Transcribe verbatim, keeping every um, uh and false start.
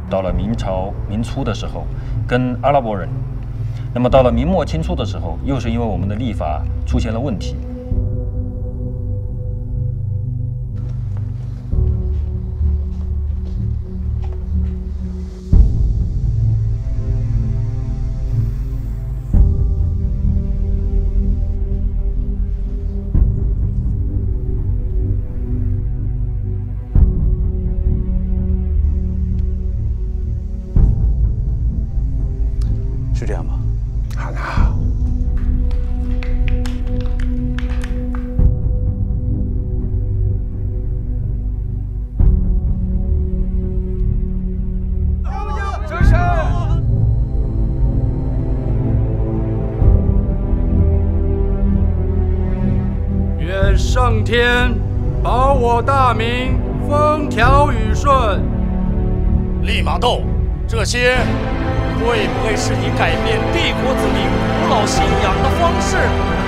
到了明朝明初的时候，跟阿拉伯人。那么到了明末清初的时候，又是因为我们的历法出现了问题。 是这样吗？ 好啦， 正是。愿上天保我大明风调雨顺。 利玛窦，这些。 会不会是你改变帝国子民古老信仰的方式？